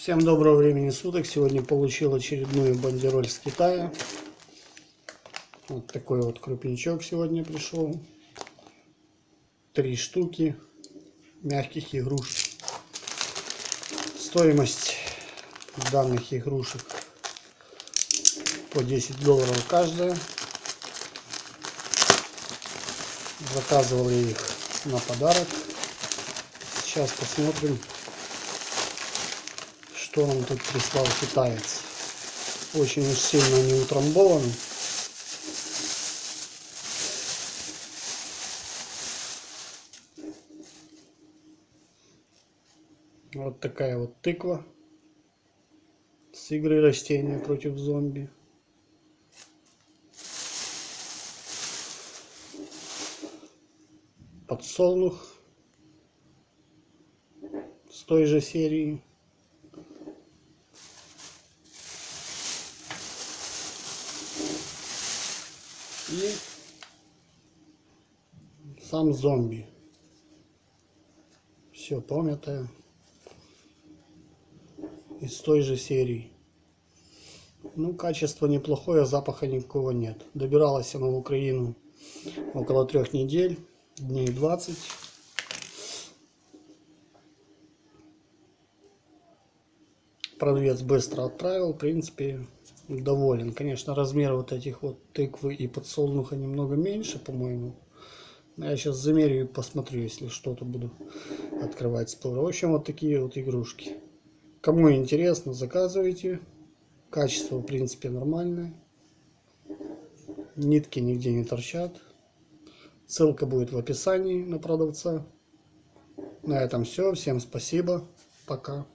Всем доброго времени суток. Сегодня получил очередную бандероль с Китая. Вот такой вот крупничок сегодня пришел. 3 штуки мягких игрушек. Стоимость данных игрушек по $10 каждая. Заказывал я их на подарок. Сейчас посмотрим, что нам тут прислал китаец. Очень уж сильно они утрамбованы. Вот такая вот тыква с игрой растения против зомби. Подсолнух с той же серии. И сам зомби. Все помятое. Из той же серии. Ну, качество неплохое, запаха никакого нет. Добиралась она в Украину около 3 недель, дней 20. Продавец быстро отправил, в принципе, доволен. Конечно, размер вот этих вот тыквы и подсолнуха немного меньше, по-моему. Я сейчас замерю и посмотрю, если что-то буду открывать споры. В общем, вот такие вот игрушки. Кому интересно, заказывайте. Качество, в принципе, нормальное. Нитки нигде не торчат. Ссылка будет в описании на продавца. На этом все. Всем спасибо. Пока.